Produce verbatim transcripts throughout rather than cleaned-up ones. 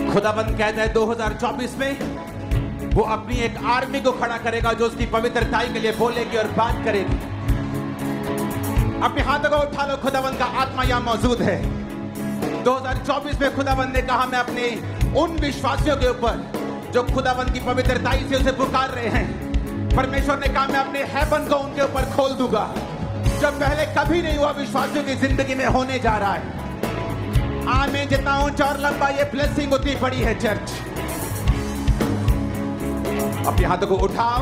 खुदाबंद कहता है दो हज़ार चौबीस में वो अपनी एक आर्मी को खड़ा करेगा जो उसकी पवित्रताई के लिए बोलेगी और बात करेगी। अपने हाथों को उठा लो, खुदाबंद का आत्मा यहां मौजूद है। दो हज़ार चौबीस में खुदाबंद ने कहा मैं अपने उन विश्वासियों के ऊपर जो खुदाबंद की पवित्रताई से उसे पुकार रहे हैं, परमेश्वर ने कहा मैं अपने हेवन को उनके ऊपर खोल दूंगा जो पहले कभी नहीं हुआ विश्वासियों की जिंदगी में होने जा रहा है। आमीन। जितना ऊंचा और लंबा ये ब्लेसिंग उतनी बड़ी है चर्च। अपने हाथों को उठाओ।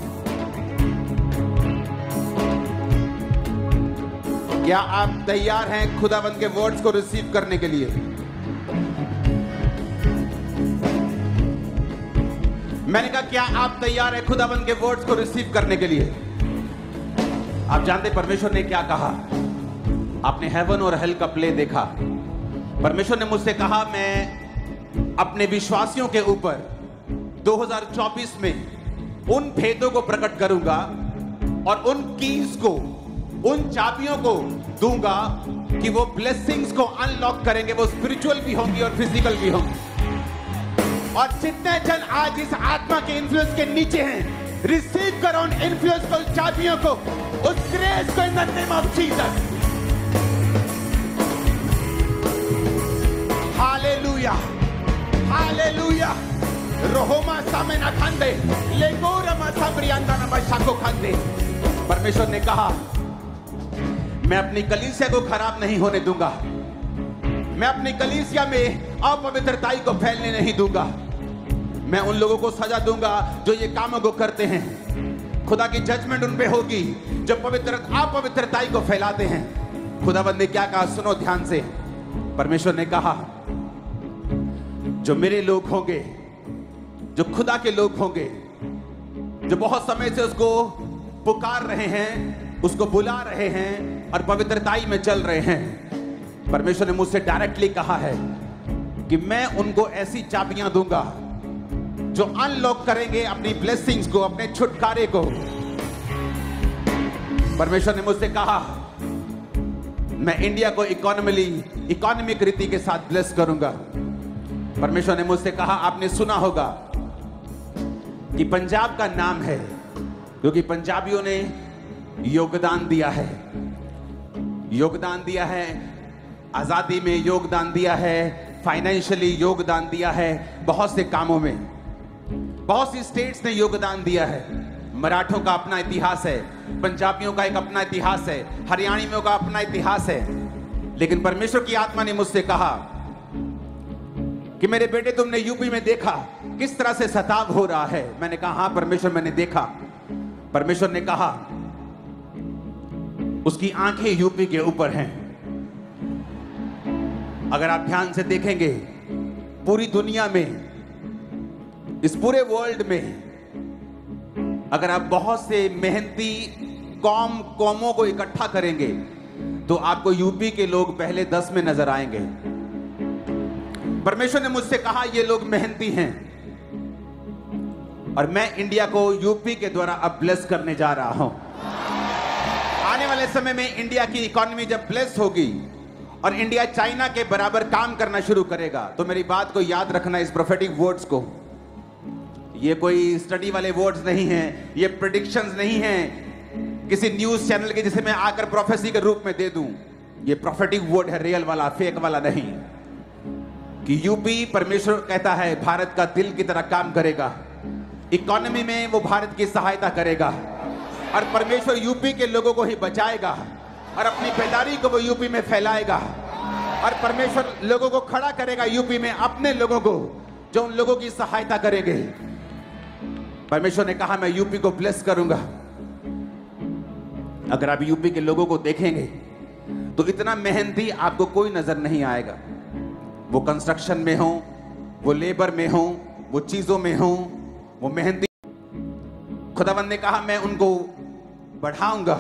क्या आप तैयार हैं खुदाबंद के वर्ड्स को रिसीव करने के लिए? मैंने कहा क्या आप तैयार हैं खुदाबंद के वर्ड्स को रिसीव करने के लिए? आप जानते परमेश्वर ने क्या कहा? आपने हेवन और हेल का प्ले देखा। परमेश्वर ने मुझसे कहा मैं अपने विश्वासियों के ऊपर दो हज़ार चौबीस में उन भेदों को प्रकट करूंगा और उन कीज को, उन चाबियों को दूंगा कि वो ब्लेसिंग्स को अनलॉक करेंगे। वो स्पिरिचुअल भी होंगी और फिजिकल भी होंगी। और जितने जन आज इस आत्मा के इन्फ्लुएंस के नीचे हैं, रिसीव करो उन इन्फ्लुएंस को, चाबियों को, उस ग्रेस को in the name of Jesus. Hallelujah, hallelujah. रोहोमा सामेना खांदे, लेगोरमा सामरियांदा नमा शाको खांदे। परमेश्वर ने कहा मैं अपनी कलीसिया को खराब नहीं होने दूंगा। मैं अपनी कलीसिया में अपवित्रताई को फैलने नहीं दूंगा। मैं उन लोगों को सजा दूंगा जो ये कामों को करते हैं। खुदा की जजमेंट उन पे होगी जो पवित्र अपवित्रताई को फैलाते हैं। खुदाबंद ने क्या कहा? सुनो ध्यान से। परमेश्वर ने कहा जो मेरे लोग होंगे, जो खुदा के लोग होंगे, जो बहुत समय से उसको पुकार रहे हैं, उसको बुला रहे हैं और पवित्रताई में चल रहे हैं, परमेश्वर ने मुझसे डायरेक्टली कहा है कि मैं उनको ऐसी चाबियां दूंगा जो अनलॉक करेंगे अपनी ब्लेसिंग्स को, अपने छुटकारे को। परमेश्वर ने मुझसे कहा मैं इंडिया को इकोनॉमिकली इकोनॉमिक रीति के साथ ब्लेस करूंगा। परमेश्वर ने मुझसे कहा आपने सुना होगा कि पंजाब का नाम है क्योंकि पंजाबियों ने योगदान दिया है, योगदान दिया है, आजादी में योगदान दिया है, फाइनेंशियली योगदान दिया है, बहुत से कामों में बहुत सी स्टेट्स ने योगदान दिया है। मराठों का अपना इतिहास है, पंजाबियों का एक अपना इतिहास है, हरियाणवियों का अपना इतिहास है। लेकिन परमेश्वर की आत्मा ने मुझसे कहा कि मेरे बेटे तुमने यूपी में देखा किस तरह से सताव हो रहा है। मैंने कहा हाँ परमेश्वर मैंने देखा। परमेश्वर ने कहा उसकी आंखें यूपी के ऊपर हैं। अगर आप ध्यान से देखेंगे पूरी दुनिया में, इस पूरे वर्ल्ड में अगर आप बहुत से मेहनती कौम कौमों को इकट्ठा करेंगे तो आपको यूपी के लोग पहले दस में नजर आएंगे। परमेश्वर ने मुझसे कहा ये लोग मेहनती हैं और मैं इंडिया को यूपी के द्वारा अब ब्लेस करने जा रहा हूं। आने वाले समय में इंडिया की इकोनॉमी जब ब्लेस होगी और इंडिया चाइना के बराबर काम करना शुरू करेगा, तो मेरी बात को याद रखना, इस प्रोफेटिक वर्ड्स को। ये कोई स्टडी वाले वर्ड्स नहीं हैं, ये प्रेडिक्शंस नहीं हैं किसी न्यूज चैनल के जिसे मैं आकर प्रोफेसी के रूप में दे दूं। ये प्रोफेटिक वर्ड है, रियल वाला, फेक वाला नहीं। कि यूपी, परमेश्वर कहता है, भारत का दिल की तरह काम करेगा। इकोनॉमी में वो भारत की सहायता करेगा और परमेश्वर यूपी के लोगों को ही बचाएगा और अपनी बेदारी को वो यूपी में फैलाएगा और परमेश्वर लोगों को खड़ा करेगा यूपी में, अपने लोगों को जो उन लोगों की सहायता करेंगे। परमेश्वर ने कहा मैं यूपी को ब्लेस करूंगा। अगर आप यूपी के लोगों को देखेंगे तो इतना मेहनती आपको कोई नजर नहीं आएगा। वो कंस्ट्रक्शन में हो, वो लेबर में हो, वो चीजों में हो, वो मेहनती। खुदावंद ने कहा मैं उनको बढ़ाऊंगा,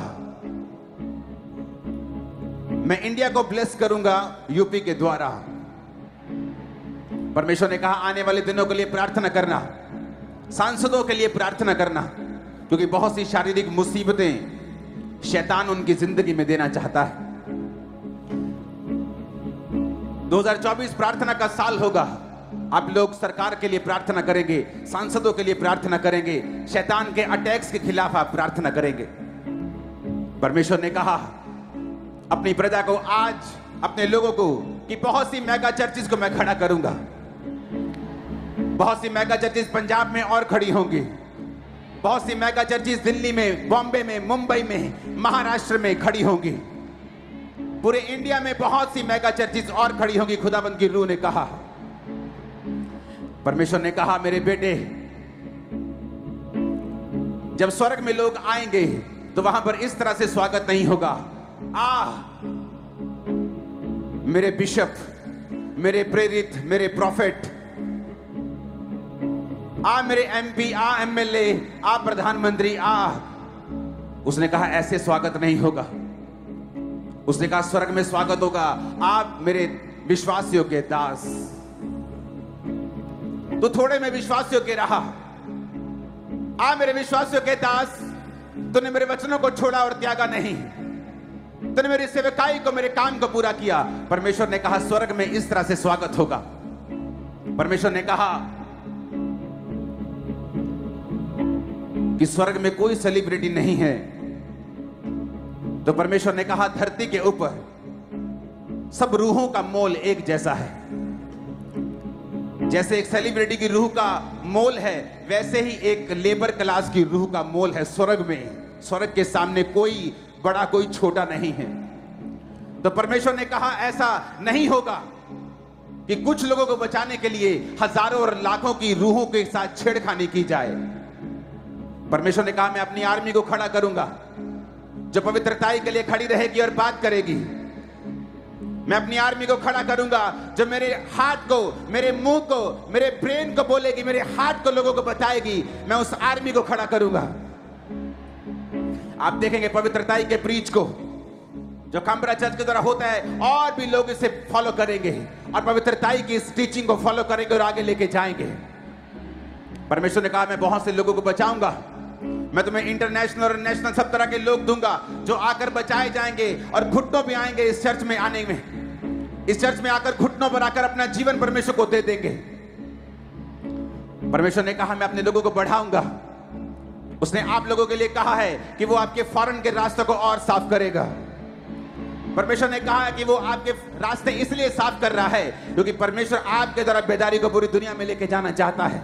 मैं इंडिया को ब्लेस करूंगा यूपी के द्वारा। परमेश्वर ने कहा आने वाले दिनों के लिए प्रार्थना करना, सांसदों के लिए प्रार्थना करना, क्योंकि बहुत सी शारीरिक मुसीबतें शैतान उनकी जिंदगी में देना चाहता है। दो हज़ार चौबीस प्रार्थना का साल होगा आप लोग सरकार के लिए प्रार्थना करेंगे, सांसदों के लिए प्रार्थना करेंगे, शैतान के अटैक्स के खिलाफ आप प्रार्थना करेंगे। परमेश्वर ने कहा अपनी प्रजा को, आज अपने लोगों को, कि बहुत सी मेगा चर्चिस को मैं खड़ा करूंगा। बहुत सी मेगा चर्चिस पंजाब में और खड़ी होंगी। बहुत सी मेगा चर्चिस दिल्ली में, बॉम्बे में, मुंबई में, महाराष्ट्र में खड़ी होंगी। पूरे इंडिया में बहुत सी मेगा चर्चिस और खड़ी होंगी। खुदाबंद की रूह ने कहा, परमेश्वर ने कहा, मेरे बेटे, जब स्वर्ग में लोग आएंगे तो वहां पर इस तरह से स्वागत नहीं होगा। आ मेरे बिशप, मेरे प्रेरित, मेरे प्रॉफिट, आ मेरे एमपी, आ एमएलए, आ प्रधानमंत्री, आ। उसने कहा ऐसे स्वागत नहीं होगा। उसने कहा स्वर्ग में स्वागत होगा, आप मेरे विश्वास योग्य दास। तू थोड़े में विश्वास योग्य रहा, आ मेरे विश्वास योग्य दास। तूने मेरे वचनों को छोड़ा और त्यागा नहीं। तूने मेरी सेवकाई को, मेरे काम को पूरा किया। परमेश्वर ने कहा स्वर्ग में इस तरह से स्वागत होगा। परमेश्वर ने कहा कि स्वर्ग में कोई सेलिब्रिटी नहीं है। तो परमेश्वर ने कहा धरती के ऊपर सब रूहों का मोल एक जैसा है। जैसे एक सेलिब्रिटी की रूह का मोल है, वैसे ही एक लेबर क्लास की रूह का मोल है स्वर्ग में। स्वर्ग के सामने कोई बड़ा, कोई छोटा नहीं है। तो परमेश्वर ने कहा ऐसा नहीं होगा कि कुछ लोगों को बचाने के लिए हजारों और लाखों की रूहों के साथ छेड़खानी की जाए। परमेश्वर ने कहा मैं अपनी आर्मी को खड़ा करूंगा जो पवित्रताई के लिए खड़ी रहेगी और बात करेगी। मैं अपनी आर्मी को खड़ा करूंगा जो मेरे हार्ट को, मेरे मुंह को, मेरे ब्रेन को बोलेगी, मेरे हार्ट को लोगों को बताएगी। मैं उस आर्मी को खड़ा करूंगा। आप देखेंगे पवित्रताई के प्रीच को जो कैनबरा चर्च के द्वारा होता है, और भी लोग इसे फॉलो करेंगे और पवित्रताई की इस टीचिंग को फॉलो करेंगे और आगे लेके जाएंगे। परमेश्वर ने कहा मैं बहुत से लोगों को बचाऊंगा। मैं तुम्हें इंटरनेशनल और नेशनल सब तरह के लोग दूंगा जो आकर बचाए जाएंगे और घुटनों पे आएंगे इस चर्च में आने में। इस चर्च में आकर घुटनों पर आकर अपना जीवन परमेश्वर को दे देंगे। परमेश्वर ने कहा मैं अपने लोगों को बढ़ाऊंगा। उसने आप लोगों के लिए कहा है कि वो आपके फॉरेन के रास्तों को और साफ करेगा। परमेश्वर ने कहा है कि वो आपके रास्ते इसलिए साफ कर रहा है क्योंकि परमेश्वर आपके द्वारा बेदारी को पूरी दुनिया में लेके जाना चाहता है।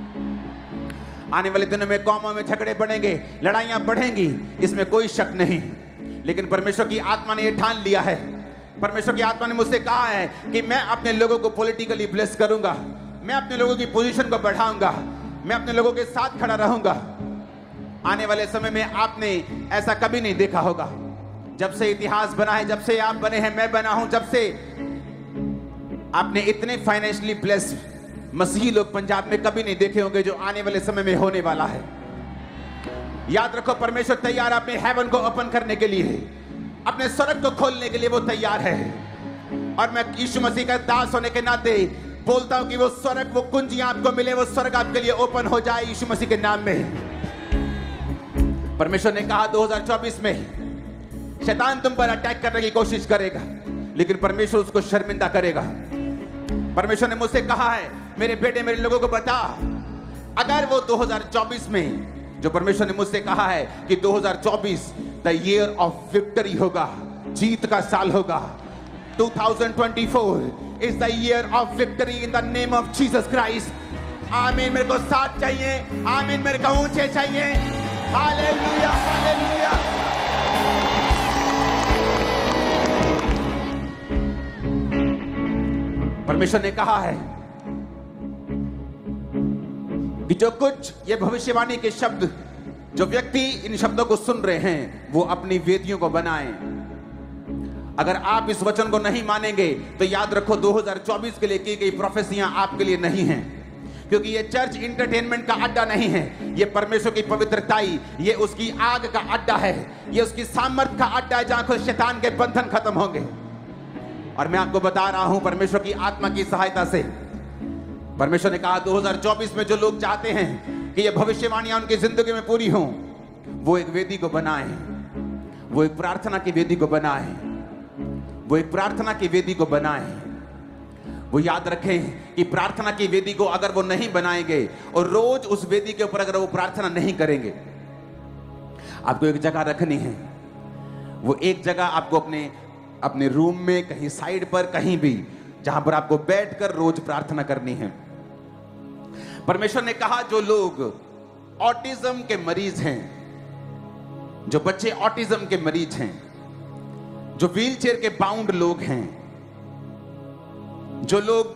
आने वाले दिनों में कौमों में झगड़े बढ़ेंगे, लड़ाइयां बढ़ेंगी, इसमें कोई शक नहीं। लेकिन परमेश्वर की आत्मा ने यह ठान लिया है, परमेश्वर की आत्मा ने मुझसे कहा है कि मैं अपने लोगों को पॉलिटिकली ब्लेस करूंगा। मैं अपने लोगों की पोजीशन को बढ़ाऊंगा। मैं अपने लोगों के साथ खड़ा रहूंगा। आने वाले समय में आपने ऐसा कभी नहीं देखा होगा। जब से इतिहास बना है, जब से आप बने हैं, मैं बना हूं, जब से आपने इतने फाइनेंशियली ब्लेस मसीही लोग पंजाब में कभी नहीं देखे होंगे जो आने वाले समय में होने वाला है। याद रखो परमेश्वर तैयार अपने हेवन को ओपन करने के लिए, अपने स्वर्ग को खोलने के लिए वो तैयार है। और मैं यीशु मसीह का दास होने के नाते बोलता हूं कि वो स्वर्ग, वो कुंजियां आपको मिले, वो स्वर्ग आपके लिए ओपन हो जाए यीशु मसीह के नाम में। परमेश्वर ने कहा दो हज़ार चौबीस में शैतान तुम पर अटैक करने की कोशिश करेगा, लेकिन परमेश्वर उसको शर्मिंदा करेगा। परमेश्वर ने मुझसे कहा है मेरे बेटे, मेरे लोगों को बता, अगर वो दो हज़ार चौबीस में जो परमेश्वर ने मुझसे कहा है कि दो हज़ार चौबीस द ईयर ऑफ विक्ट्री होगा, जीत का साल होगा। दो हज़ार चौबीस is the year of victory in the name of Jesus Christ. Amen. मेरे को साथ चाहिए, आमीन। मेरे को ऊंचे चाहिए। Hallelujah, hallelujah. परमेश्वर ने कहा है कि जो कुछ ये भविष्यवाणी के शब्द, जो व्यक्ति इन शब्दों को सुन रहे हैं, वो अपनी वेदियों को बनाएं। अगर आप इस वचन को नहीं मानेंगे तो याद रखो दो हज़ार चौबीस के लिए की गई प्रोफेसियां आपके लिए नहीं हैं, क्योंकि ये चर्च इंटरटेनमेंट का अड्डा नहीं है। ये परमेश्वर की पवित्रताई, ये उसकी आग का अड्डा है, ये उसकी सामर्थ का अड्डा है जहां खुद शैतान के बंधन खत्म होंगे। और मैं आपको बता रहा हूं परमेश्वर की आत्मा की सहायता से, परमेश्वर ने कहा दो हज़ार चौबीस में जो लोग चाहते हैं कि ये भविष्यवाणियां उनकी जिंदगी में पूरी हों, वो एक वेदी को बनाएं, वो एक प्रार्थना की वेदी को बनाएं, वो एक प्रार्थना की वेदी को बनाएं, वो याद रखें कि प्रार्थना की वेदी को अगर वो नहीं बनाएंगे और रोज उस वेदी के ऊपर अगर वो प्रार्थना नहीं करेंगे, आपको एक जगह रखनी है। वो एक जगह आपको अपने अपने रूम में, कहीं साइड पर, कहीं भी, जहां पर आपको बैठकर रोज प्रार्थना करनी है। परमेश्वर ने कहा जो लोग ऑटिज्म के मरीज हैं, जो बच्चे ऑटिज्म के मरीज हैं, जो व्हीलचेयर के बाउंड लोग हैं, जो लोग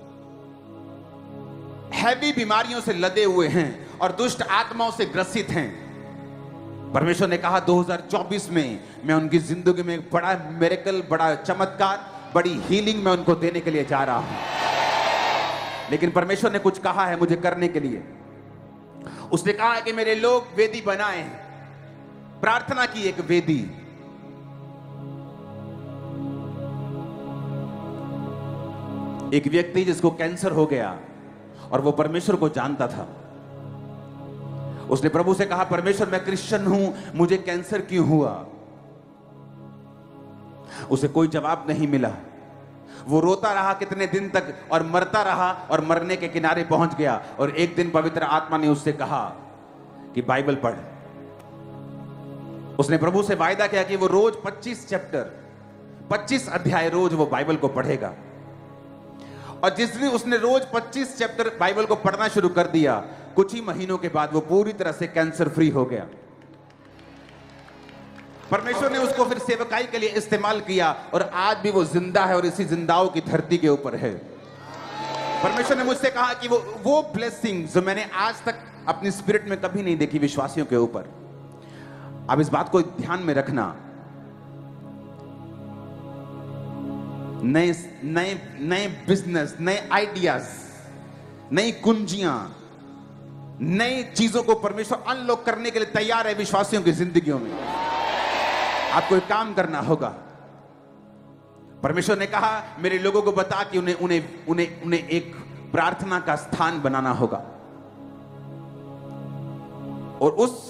हैवी बीमारियों से लदे हुए हैं और दुष्ट आत्माओं से ग्रसित हैं, परमेश्वर ने कहा दो हज़ार चौबीस में मैं उनकी जिंदगी में एक बड़ा मिरेकल, बड़ा चमत्कार, बड़ी हीलिंग मैं उनको देने के लिए जा रहा हूं। लेकिन परमेश्वर ने कुछ कहा है मुझे करने के लिए। उसने कहा है कि मेरे लोग वेदी बनाए, प्रार्थना की एक वेदी। एक व्यक्ति जिसको कैंसर हो गया और वो परमेश्वर को जानता था, उसने प्रभु से कहा परमेश्वर मैं क्रिश्चियन हूं, मुझे कैंसर क्यों हुआ? उसे कोई जवाब नहीं मिला। वो रोता रहा कितने दिन तक और मरता रहा और मरने के किनारे पहुंच गया। और एक दिन पवित्र आत्मा ने उससे कहा कि बाइबल पढ़। उसने प्रभु से वायदा किया कि वो रोज पच्चीस चैप्टर, पच्चीस अध्याय रोज वो बाइबल को पढ़ेगा। और जिस दिन उसने रोज पच्चीस चैप्टर बाइबल को पढ़ना शुरू कर दिया, कुछ ही महीनों के बाद वो पूरी तरह से कैंसर फ्री हो गया। परमेश्वर ने उसको फिर सेवकाई के लिए इस्तेमाल किया और आज भी वो जिंदा है और इसी जिंदाओं की धरती के ऊपर है। परमेश्वर ने मुझसे कहा कि वो वो ब्लेसिंग जो मैंने आज तक अपनी स्पिरिट में कभी नहीं देखी विश्वासियों के ऊपर। अब इस बात को ध्यान में रखना, नए नए नए बिजनेस, नए आइडियाज, नई कुंजियां, नई चीजों को परमेश्वर अनलॉक करने के लिए तैयार है विश्वासियों की जिंदगियों में। आपको एक काम करना होगा। परमेश्वर ने कहा मेरे लोगों को बता कि उन्हें उन्हें उन्हें उन्हें एक प्रार्थना का स्थान बनाना होगा। और उस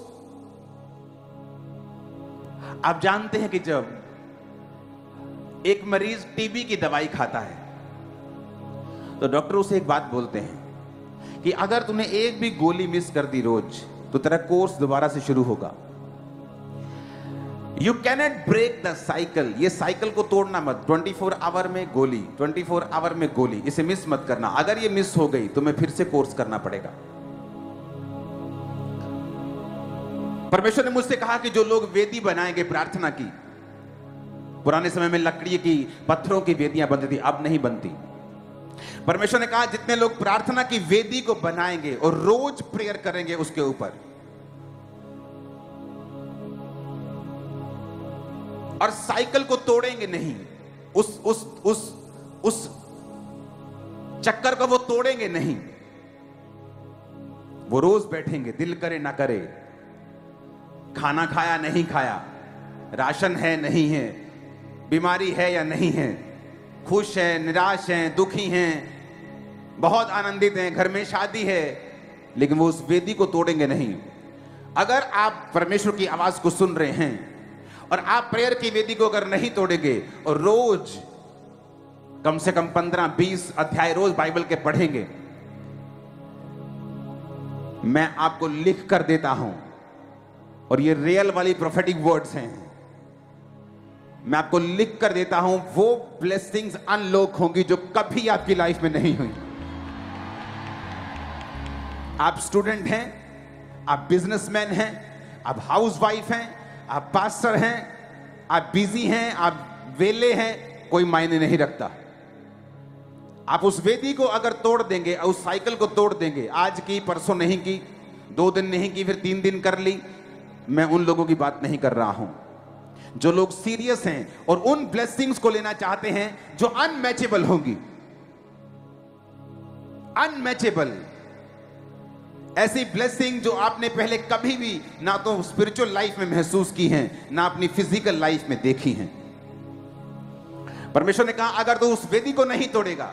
आप जानते हैं कि जब एक मरीज टीबी की दवाई खाता है तो डॉक्टर उसे एक बात बोलते हैं कि अगर तूने एक भी गोली मिस कर दी रोज तो तेरा कोर्स दोबारा से शुरू होगा। You cannot break the cycle. ये साइकिल को तोड़ना मत। चौबीस आवर में गोली, चौबीस आवर में गोली, इसे मिस मत करना। अगर ये मिस हो गई तो मैं फिर से कोर्स करना पड़ेगा। परमेश्वर ने मुझसे कहा कि जो लोग वेदी बनाएंगे प्रार्थना की, पुराने समय में लकड़ी की, पत्थरों की वेदियां बनती थी, अब नहीं बनती। परमेश्वर ने कहा जितने लोग प्रार्थना की वेदी को बनाएंगे और रोज प्रेयर करेंगे उसके ऊपर, और साइकिल को तोड़ेंगे नहीं, उस उस उस उस चक्कर को वो तोड़ेंगे नहीं, वो रोज बैठेंगे, दिल करे ना करे, खाना खाया नहीं खाया, राशन है नहीं है, बीमारी है या नहीं है, खुश है, निराश हैं, दुखी हैं, बहुत आनंदित हैं, घर में शादी है, लेकिन वो उस वेदी को तोड़ेंगे नहीं। अगर आप परमेश्वर की आवाज को सुन रहे हैं और आप प्रेयर की वेदी को अगर नहीं तोड़ेंगे और रोज कम से कम पंद्रह बीस अध्याय रोज बाइबल के पढ़ेंगे, मैं आपको लिख कर देता हूं, और ये रियल वाली प्रोफेटिक वर्ड्स हैं, मैं आपको लिख कर देता हूं, वो ब्लेसिंग्स अनलॉक होंगी जो कभी आपकी लाइफ में नहीं हुई। आप स्टूडेंट हैं, आप बिजनेसमैन हैं, आप हाउसवाइफ हैं, आप पास्टर हैं, आप बिजी हैं, आप वेले हैं, कोई मायने नहीं रखता। आप उस वेदी को अगर तोड़ देंगे, उस साइकिल को तोड़ देंगे, आज की, परसों नहीं की, दो दिन नहीं की, फिर तीन दिन कर ली, मैं उन लोगों की बात नहीं कर रहा हूं। जो लोग सीरियस हैं और उन ब्लेसिंग्स को लेना चाहते हैं जो अनमैचेबल होंगी, अनमैचेबल, ऐसी ब्लेसिंग जो आपने पहले कभी भी ना तो स्पिरिचुअल लाइफ में महसूस की हैं, ना अपनी फिजिकल लाइफ में देखी हैं। परमेश्वर ने कहा अगर तू उस वेदी को नहीं तोड़ेगा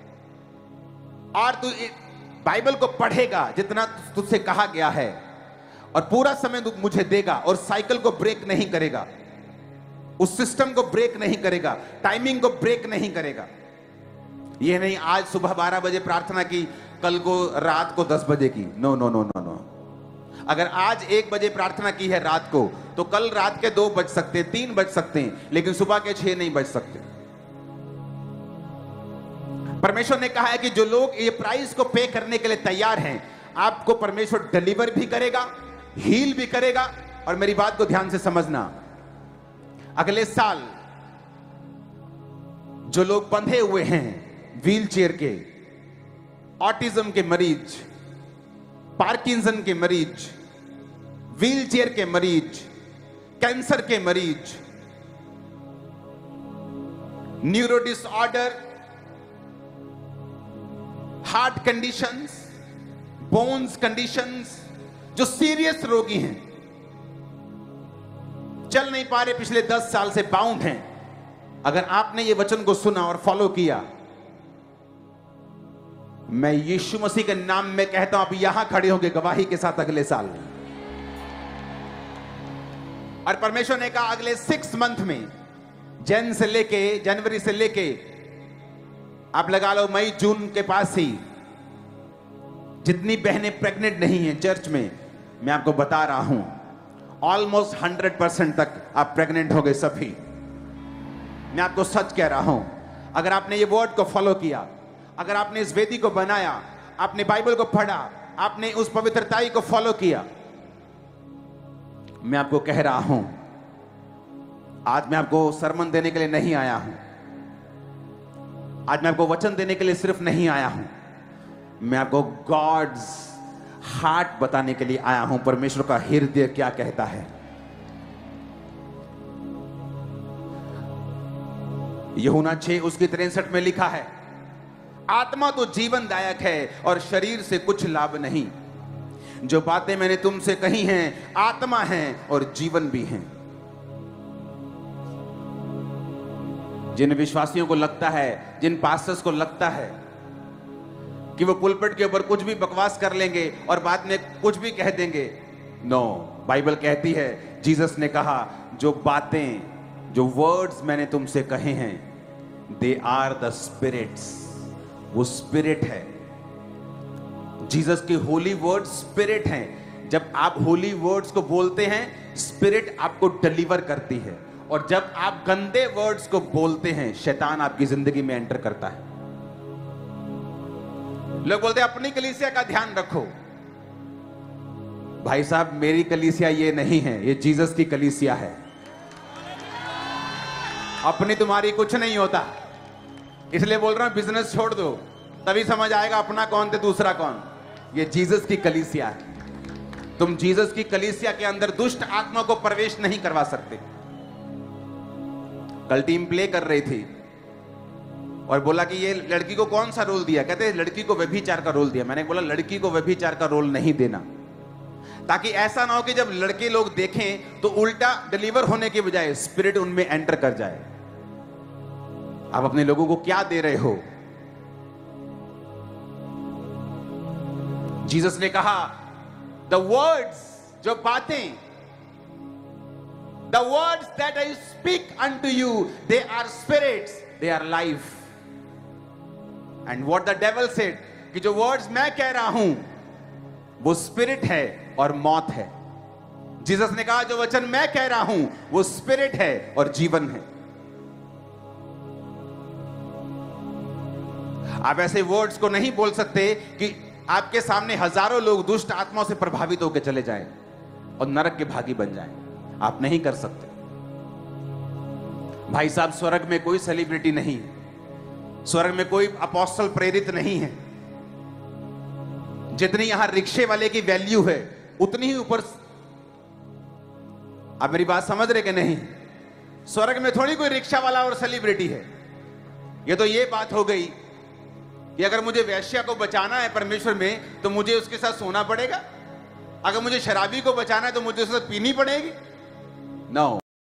और तू बाइबल को पढ़ेगा जितना तुझसे कहा गया है, और पूरा समय तू मुझे देगा और साइकिल को ब्रेक नहीं करेगा, उस सिस्टम को ब्रेक नहीं करेगा, टाइमिंग को ब्रेक नहीं करेगा, ये नहीं आज सुबह बारह बजे प्रार्थना की, कल को रात को दस बजे की। No no no no no. अगर आज एक बजे प्रार्थना की है रात को, तो कल रात के दो बज सकते हैं, तीन बज सकते हैं, लेकिन सुबह के छह नहीं बज सकते। परमेश्वर ने कहा है कि जो लोग ये प्राइस को पे करने के लिए तैयार हैं, आपको परमेश्वर डिलीवर भी करेगा, हील भी करेगा। और मेरी बात को ध्यान से समझना, अगले साल जो लोग बंधे हुए हैं व्हील चेयर के, ऑटिज्म के मरीज, पार्किंसन के मरीज, व्हील चेयर के मरीज, कैंसर के मरीज, neuro disorder, heart conditions, bones conditions, जो सीरियस रोगी हैं, चल नहीं पा रहे, पिछले दस साल से बाउंड हैं, अगर आपने ये वचन को सुना और फॉलो किया, मैं यीशु मसीह के नाम में कहता हूं, आप यहां खड़े होंगे गवाही के साथ अगले साल। और परमेश्वर ने कहा अगले सिक्स मंथ में, जन से लेके जनवरी से लेके आप लगा लो मई जून के पास ही, जितनी बहनें प्रेग्नेंट नहीं हैं चर्च में, मैं आपको बता रहा हूं ऑलमोस्ट हंड्रेड परसेंट तक आप प्रेग्नेंट हो गए सभी। मैं आपको सच कह रहा हूं, अगर आपने ये वर्ड को फॉलो किया, अगर आपने इस वेदी को बनाया, आपने बाइबल को पढ़ा, आपने उस पवित्रताई को फॉलो किया, मैं आपको कह रहा हूं, आज मैं आपको सरमन देने के लिए नहीं आया हूं, आज मैं आपको वचन देने के लिए सिर्फ नहीं आया हूं, मैं आपको गॉड्स हार्ट बताने के लिए आया हूं, परमेश्वर का हृदय क्या कहता है। यूहन्ना छह उसकी तिरसठ में लिखा है, आत्मा तो जीवनदायक है और शरीर से कुछ लाभ नहीं। जो बातें मैंने तुमसे कही हैं आत्मा हैं और जीवन भी हैं। जिन विश्वासियों को लगता है, जिन पास्टर्स को लगता है कि वो पुलपिट के ऊपर कुछ भी बकवास कर लेंगे और बाद में कुछ भी कह देंगे, नो, बाइबल कहती है, जीसस ने कहा जो बातें, जो वर्ड्स मैंने तुमसे कहे हैं, दे आर द स्पिरिट्स, वो स्पिरिट है। जीसस के होली वर्ड स्पिरिट हैं। जब आप होली वर्ड्स को बोलते हैं, स्पिरिट आपको डिलीवर करती है, और जब आप गंदे वर्ड्स को बोलते हैं, शैतान आपकी जिंदगी में एंटर करता है। लोग बोलते हैं अपनी कलीसिया का ध्यान रखो। भाई साहब, मेरी कलीसिया ये नहीं है, ये जीसस की कलीसिया है। अपनी तुम्हारी कुछ नहीं होता, इसलिए बोल रहा हूं बिजनेस छोड़ दो, तभी समझ आएगा अपना कौन थे दूसरा कौन। ये जीसस की कलीसिया है। तुम जीसस की कलीसिया के अंदर दुष्ट आत्मा को प्रवेश नहीं करवा सकते। कल टीम प्ले कर रही थी और बोला कि ये लड़की को कौन सा रोल दिया, कहते लड़की को व्यभिचार का रोल दिया। मैंने बोला लड़की को व्यभिचार का रोल नहीं देना, ताकि ऐसा ना हो कि जब लड़के लोग देखें तो उल्टा डिलीवर होने के बजाय स्पिरिट उनमें एंटर कर जाए। आप अपने लोगों को क्या दे रहे हो? जीसस ने कहा द वर्ड्स, जो बातें, the words that I speak unto you, they are spirits, they are life. And what the devil said, कि जो वर्ड्स मैं कह रहा हूं वो स्पिरिट है और मौत है। जीसस ने कहा जो वचन मैं कह रहा हूं वो स्पिरिट है और जीवन है। आप ऐसे वर्ड्स को नहीं बोल सकते कि आपके सामने हजारों लोग दुष्ट आत्माओं से प्रभावित होकर चले जाएं और नरक के भागी बन जाएं। आप नहीं कर सकते। भाई साहब, स्वर्ग में कोई सेलिब्रिटी नहीं है, स्वर्ग में कोई अपोस्टल प्रेरित नहीं है। जितनी यहां रिक्शे वाले की वैल्यू है उतनी ही ऊपर, आप मेरी बात समझ रहे कि नहीं? स्वर्ग में थोड़ी कोई रिक्शा वाला और सेलिब्रिटी है। ये तो ये बात हो गई कि अगर मुझे वेश्या को बचाना है परमेश्वर में तो मुझे उसके साथ सोना पड़ेगा, अगर मुझे शराबी को बचाना है तो मुझे उसके साथ पीनी पड़ेगी। नो।